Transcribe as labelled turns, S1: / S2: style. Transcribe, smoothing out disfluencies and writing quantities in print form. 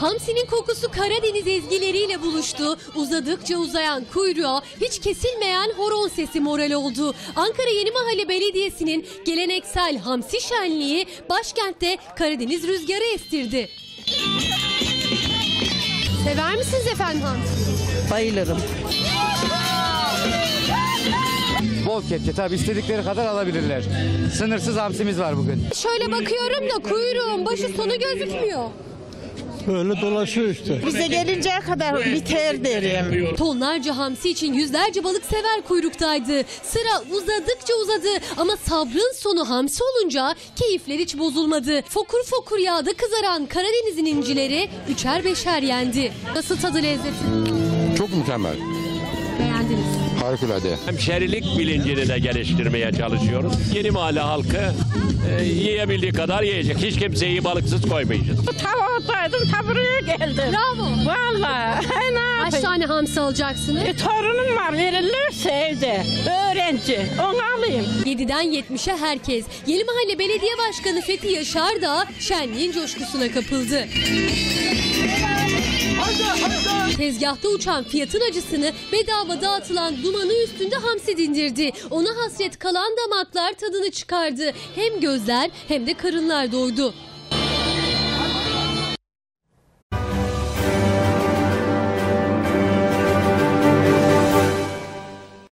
S1: Hamsinin kokusu Karadeniz ezgileriyle buluştu. Uzadıkça uzayan kuyruğa hiç kesilmeyen horon sesi moral oldu. Ankara Yenimahalle Belediyesi'nin geleneksel hamsi şenliği başkentte Karadeniz rüzgarı estirdi. Sever misiniz efendim hamsi?
S2: Bayılırım.
S3: Bol kepçe, tabii istedikleri kadar alabilirler. Sınırsız hamsimiz var bugün.
S1: Şöyle bakıyorum da kuyruğun başı sonu gözükmüyor.
S4: Böyle dolaşıyor işte.
S2: Bize gelinceye kadar biter derim.
S1: Tonlarca hamsi için yüzlerce balıksever kuyruktaydı. Sıra uzadıkça uzadı ama sabrın sonu hamsi olunca keyifler hiç bozulmadı. Fokur fokur yağda kızaran Karadeniz'in incileri üçer beşer yendi. Nasıl tadı lezzeti?
S5: Çok mükemmel.
S1: Beğendiniz.
S5: Harikulade.
S6: Hemşerilik bilincini de geliştirmeye çalışıyoruz. Yenimahalle halkı yiyebildiği kadar yiyecek. Hiç kimseyi balıksız koymayacağız.
S2: Tavukdaydım, buraya geldim.
S1: Bravo.
S2: Vallahi.
S1: Kaç tane hamsi alacaksınız?
S2: Torunum var, verirlerse evde. Öğrenci, onu alayım.
S1: 7'den 70'e herkes. Yenimahalle Belediye Başkanı Fethi Yaşar da şenliğin coşkusuna kapıldı. Tezgahta uçan fiyatın acısını, bedava dağıtılan dumanı üstünde hamsi dindirdi. Ona hasret kalan damaklar tadını çıkardı. Hem gözler hem de karınlar doydu.